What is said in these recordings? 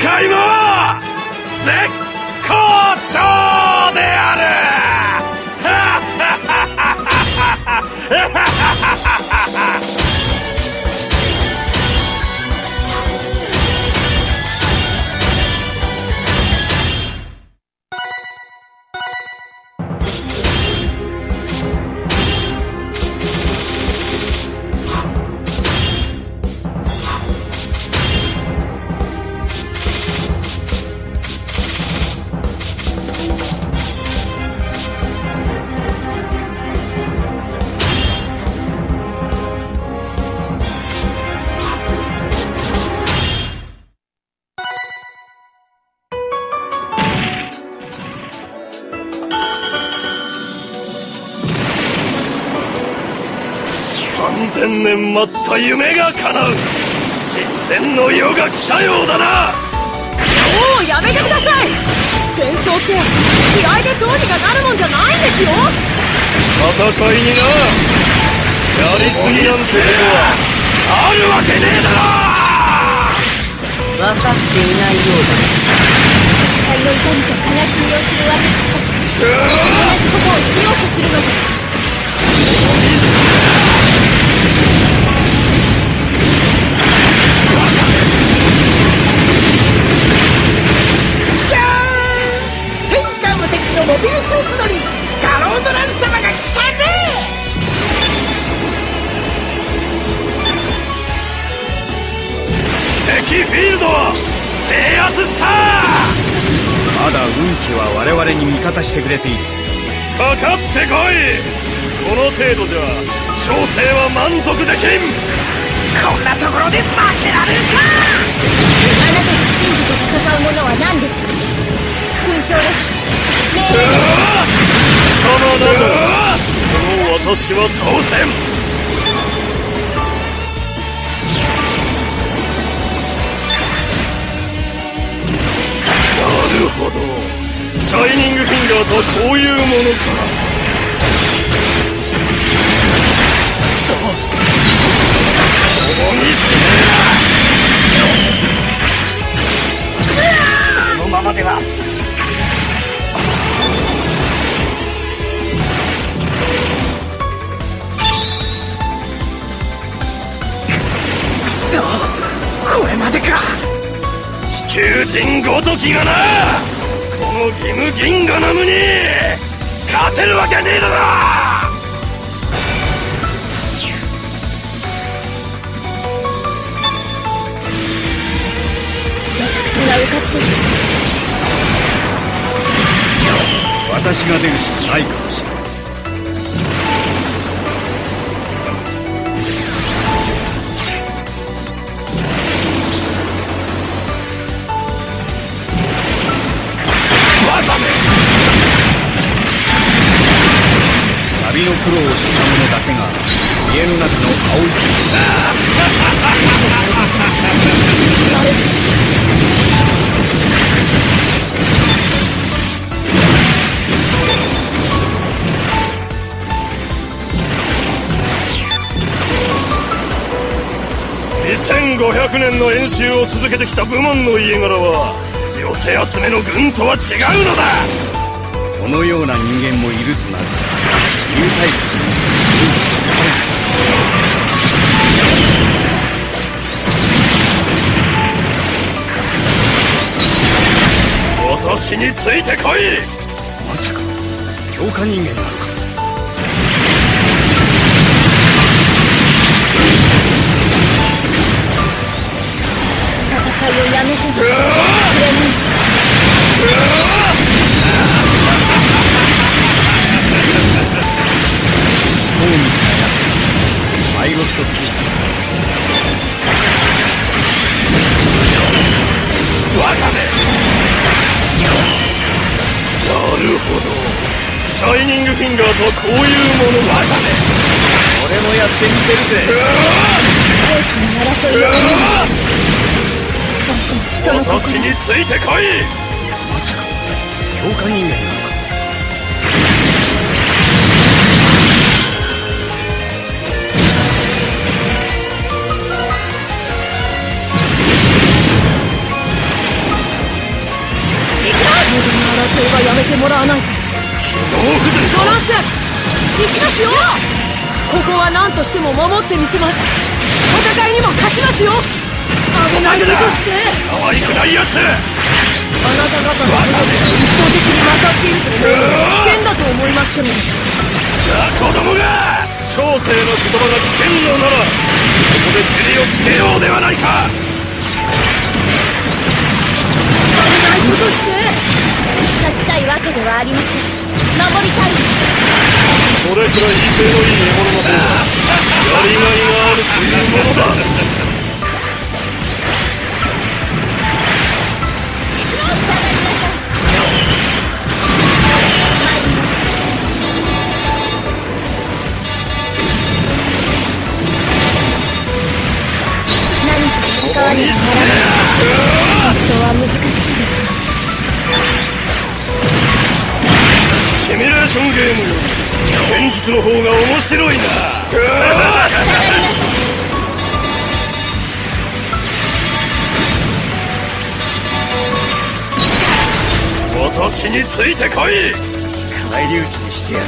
回も絶好調である。3000年待った夢が叶う。実戦の世が来たようだな。 もうやめてください。戦争って気合でどうにかなるもんじゃないんですよ。 戦いにな、やりすぎなんてことはあるわけねえだろ。 分かっていないようだ。戦いの痛みと悲しみを知る私たちに同じことをしようとするのですか。 じゃーん、天下無敵のモビルスーツ乗りガロードラル様が来たぜ。 敵フィールドを制圧した。 まだ運気は我々に味方してくれている。 かかってこい。この程度じゃ小生は満足できん。 こんなところで負けられるか。 あなたが信じて戦うものは何ですか。勲章ですか。命令ですか。 貴様などこの私は当然。なるほど、シャイニングフィンガーとはこういうものか。 このままではくそ、これまでか。 地球人ごときがな、このギムギンガナムに勝てるわけねえだろ。 私がうかつでした。 私が出るしかないかもしれない。 バカめ。 旅の苦労をした者だけが家の中の青い木だ。 2500年の演習を続けてきた部門の家柄は寄せ集めの軍とは違うのだ。 このような人間もいるとなるとニュータイプ。 私についてこい。 まさか強化人間なのか。 戦いをやめてもくれないんです。 ホームズなやつパイロット騎士だ。 バカめ。なるほど、シャイニングフィンガーとはこういうものだ。バカめ。俺もやってみせるぜ。 大きな争いをやめるでしょう。それとも人の心。 私についてこい。 まさか強化人間なのか。 もらわないと。 機能不全トランス、行きますよ。ここは何としても守ってみせます。戦いにも勝ちますよ。危ないことして。 可愛くないやつ。 あなた方の武力が一方的に勝っていると思うのは危険だと思いますけれど。 さあ子供が小生の言葉が危険のならここで蹴りをつけようではないか。 危ないことして。 勝ちたいわけではありません。守りたいんです。 それくらい威勢のいい獲物の方がやりがいがあるというものだ。 戦わねばならない。戦争は難しいですよ。 シミュレーションゲームより現実の方が面白いな。私についてこい。 返り討ちにしてやる。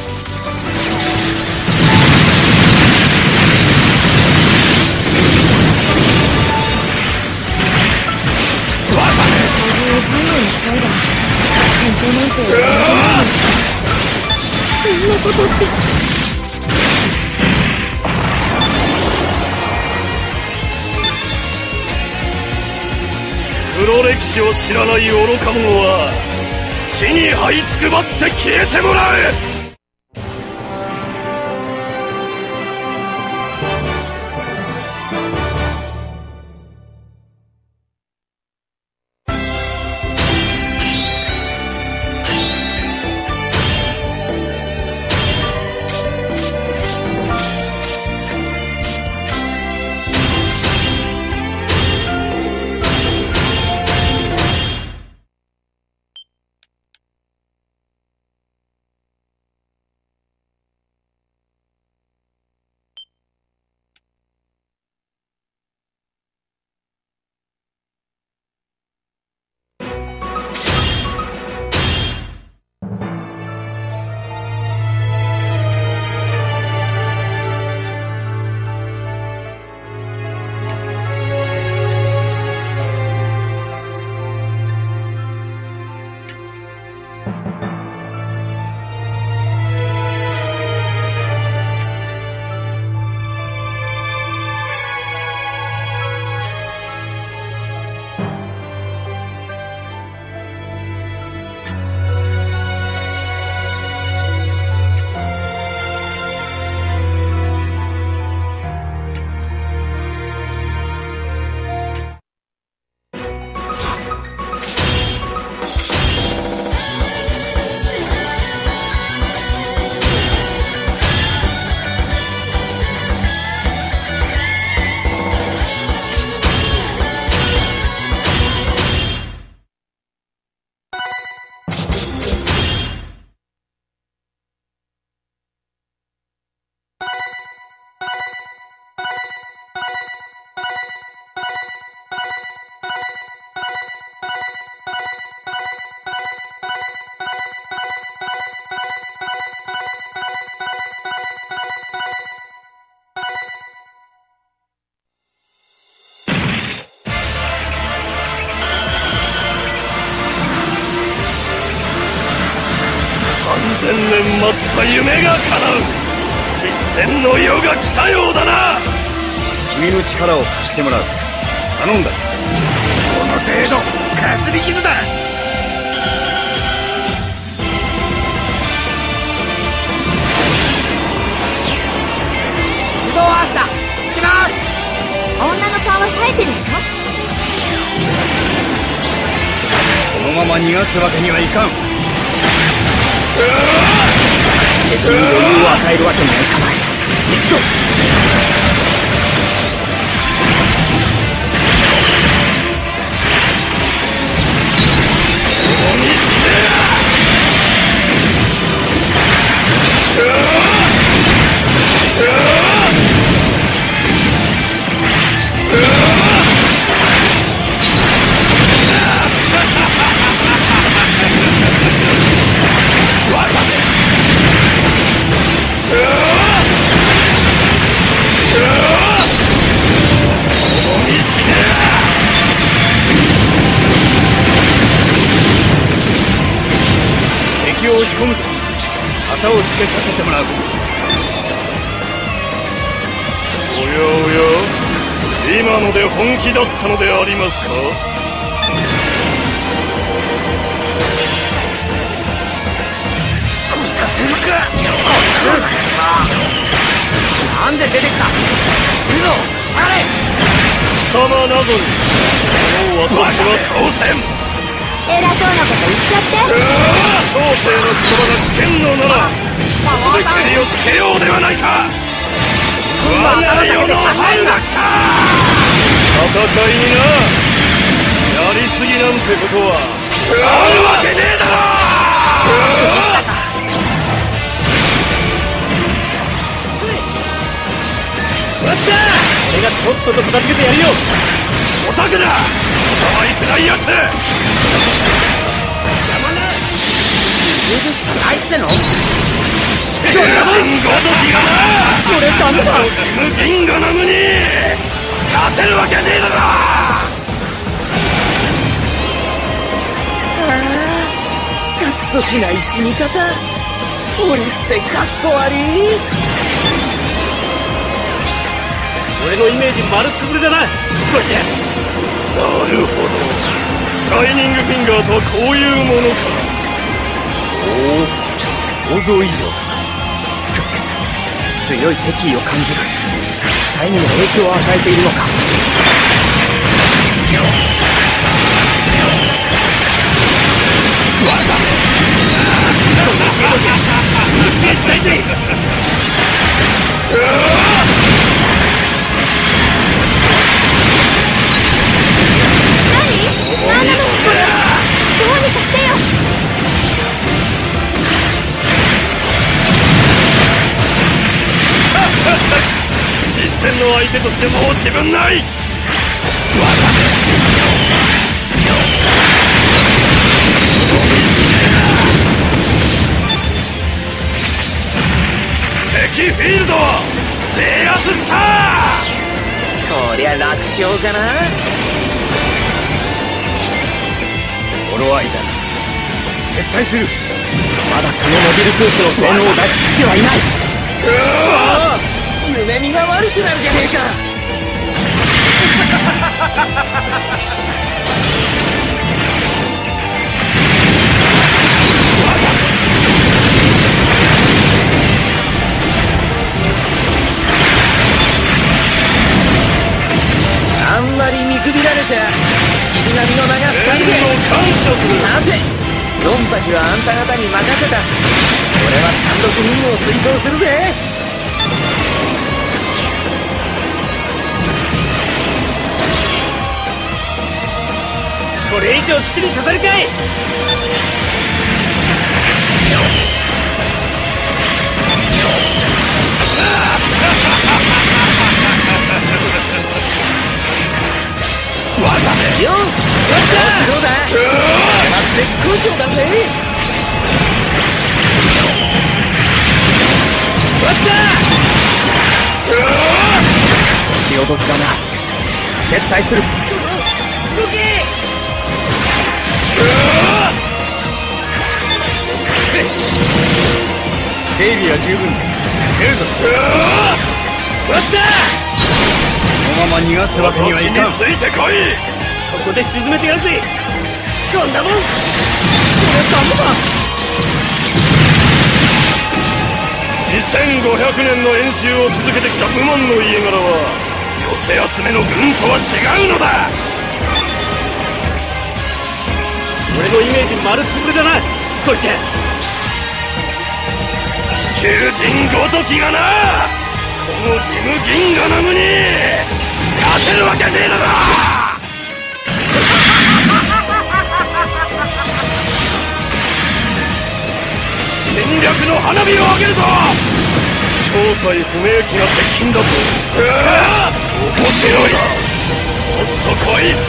単純にパン屋にしちゃえば戦争なんてそんなことって。 黒歴史を知らない愚か者は地に這いつくばって消えてもらう。3000年待った夢が叶う。実戦の世が来たようだな。 君の力を貸してもらう。頼んだ。 この程度かすり傷だ。不動アーシャ行きます。 女の顔は冴えてるの？ このまま逃がすわけにはいかん。 敵に余裕を与えるわけにはいかない。行くぞ。 込むぞ。旗をつけさせてもらう。 おやおや、今ので本気だったのでありますか？ 来させるか。なんで出てきた。死ぬぞ、下がれ。 貴様などにもう私は倒せん。 偉そうなこと言っちゃって。 小生の言葉が危険のならここで蹴りをつけようではないか。我が世の春が来た。戦いにな、やりすぎなんてことはあるわけねえだろ。待った、俺がとっとと片付けてやるよ。おたけだ、可愛くないやつ。邪魔な入れるしかないっての。 囚人ごときがな、これダメだ。ムキンガナムに勝てるわけねえだろ。 スカッとしない死に方。俺ってかっこ悪い。 俺のイメージ丸つぶれだな。こいて。なるほど、シャイニングフィンガーとはこういうものか。 おお、想像以上だな。強い敵意を感じる。機体にも影響を与えているのか。 何なのこれ。どうにかしてよ。 実戦の相手として申し分ない。敵フィールド制圧した。 こりゃ楽勝かな。 頃合いだな。撤退する。 まだこのモビルスーツの性能を出し切ってはいない。くそ、夢見が悪くなるじゃねえか。あんまり見くびられちゃ死神の名が廃るぜ。 感謝する。 さて、ドンパチはあんた方に任せた。俺は単独任務を遂行するぜ。これ以上好きにさせるかい。よっ、調子どうだ。絶好調だぜ。終わった。潮時だな。撤退する。動け。 整備は十分だ。出るぞ。 終わった。 このまま逃がすわけにはいかん。 私についてこい。 ここで沈めてやるぜ。こんなもんこれダメだ。 2500年の演習を続けてきた武門の家柄は寄せ集めの軍とは違うのだ。 俺のイメージ丸つぶれだな。こいつ地球人ごときがな、この義務銀河ナムに勝てるわけねえだろ。侵略の花火を上げるぞ。正体不明機が接近だと。面白い。もっと来い。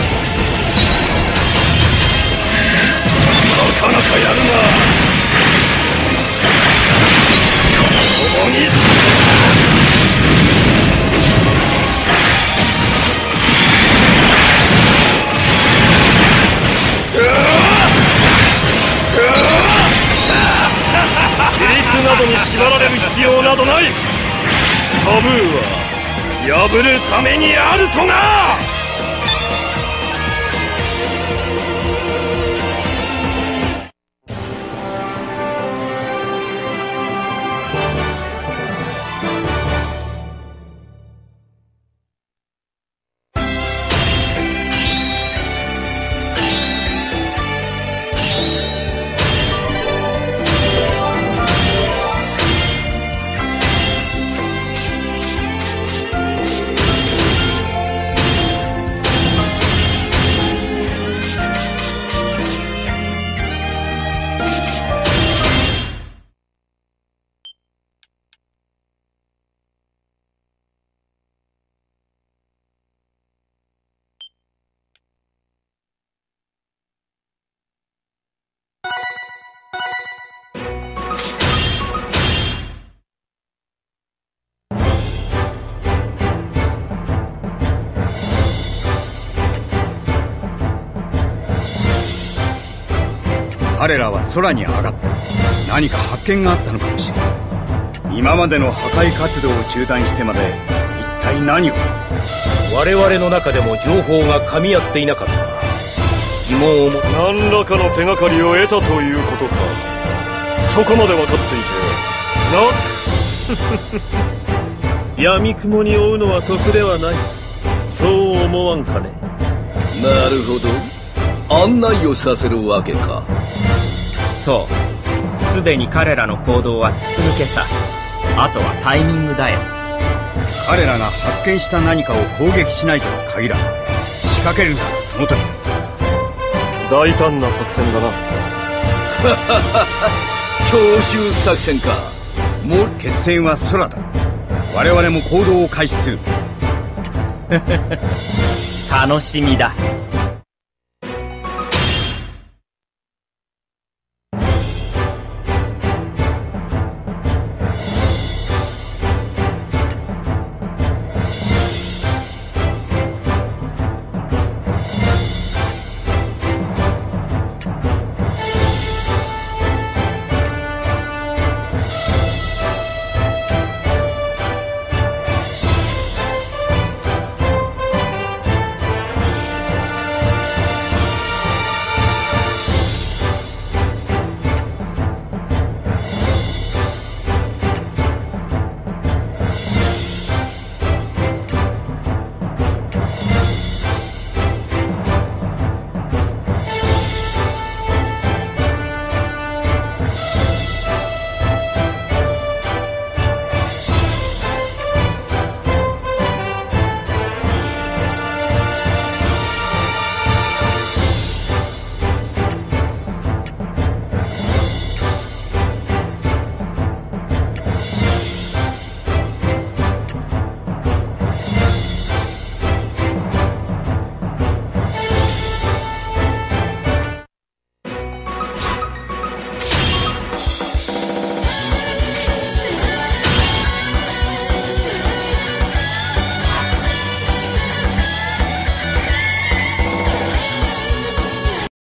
なかなかやるな。共に死ぬ。 破るためにあるとな。 彼らは空に上がった。何か発見があったのかもしれない。今までの破壊活動を中断してまで一体何を。 我々の中でも情報が噛み合っていなかった。疑問を持何らかの手がかりを得たということか。そこまで分かっていてな。 闇雲に追うのは得ではない。そう思わんかね。 なるほど、案内をさせるわけか。 そう、すでに彼らの行動は筒抜けさ。あとはタイミングだよ。 彼らが発見した何かを攻撃しないとは限らん。仕掛けるならその時。 大胆な作戦だな。 強襲作戦か。 もう決戦は空だ。我々も行動を開始する。 楽しみだ。